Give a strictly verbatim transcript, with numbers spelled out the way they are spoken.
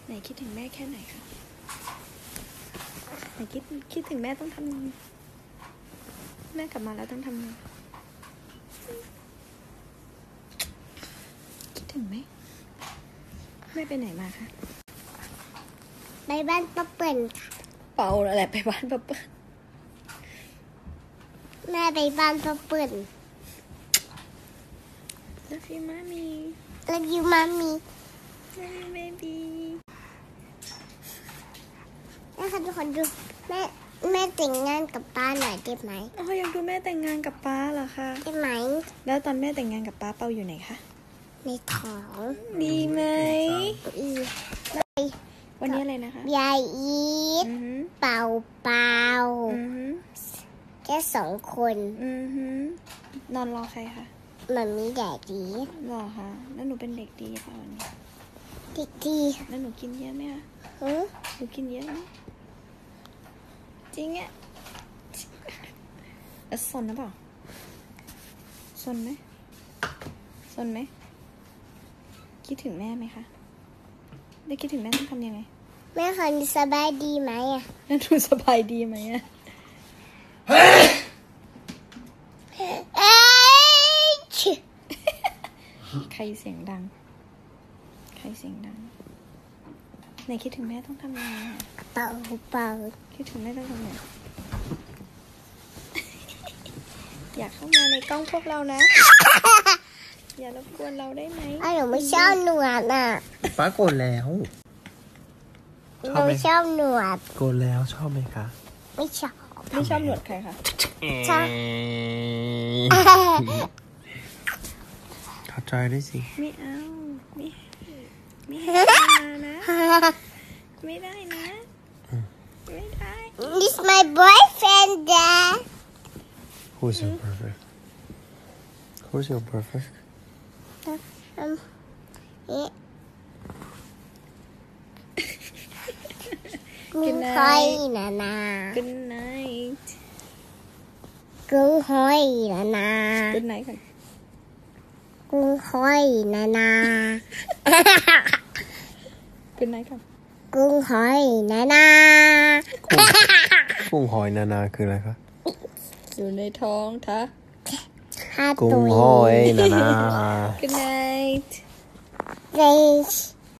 ไหนคิดถึงแม่แค่ไหนคะไหนคิดคิดถึงแม่ต้องทำยังไงแม่กลับมาแล้วต้องทำยังไงคิดถึงไหมแม่ไปไหนมาคะไปบ้านป้าเปิ้ลค่ะเปล่าอะไรไปบ้านป้าเปิ้ลแม่ไปบ้านป้าเปิ้ลแล้วพี่มามีแล้วยูมามีแล้วพี่เบบีแม่ค่ะทุกคนดูแม่แม่แต่งงานกับป้าหน่อยได้ไหมอ๋ออยากดูแม่แต่งงานกับป้าเหรอคะได้ไหมแล้วตอนแม่แต่งงานกับป้าเปาอยู่ไหนคะในท้องดีไหมอีวันนี้อะไรนะคะยายอีทเป่าเป่าแค่สองคนนอนรอใครคะมันมีแดดดีหรอคะแล้วหนูเป็นเด็กดีเปล่าวันนี้เด็กดีแล้วหนูกินเยอะไหมคะหนูกินเยอะไหมจริงอ่ะแล้วซนนะเปล่าซนไหมซนไหมคิดถึงแม่ไหมคะได้คิดถึงแม่ต้องทำยังไงแม่คนสบายดีไหมอ่ะแล้วหนูสบายดีไหมอ่ะใครเสียงดังใครเสียงดังไหนคิดถึงแม่ต้องทำยังไงเป่าเป่าคิดถึงแม่ต้องทำยังไงอยากเข้ามาในกล้องพวกเรานะอย่ารบกวนเราได้ไหมอ้าวหนูไม่ชอบหนวดอ่ะฟ้าโกรธแล้วหนูชอบหนวดโกรธแล้วชอบไหมคะไม่ชอบไม่ชอบหนวดใครคะชอบขอใจได้สิไม่เอาไม่ไม่ให้มานะไม่ได้นะไม่ได้ This my boyfriend Dad Who's your perfect Who's your perfect um yeah Good night Nana Good night Good night Nana Good night กันกุ้งหอยนานา Good night กันกุ้งหอยนานากุ้งหอยนานาคืออะไรคะอยู่ในท้องท่ากุ้งหอยนานา Good night Thanks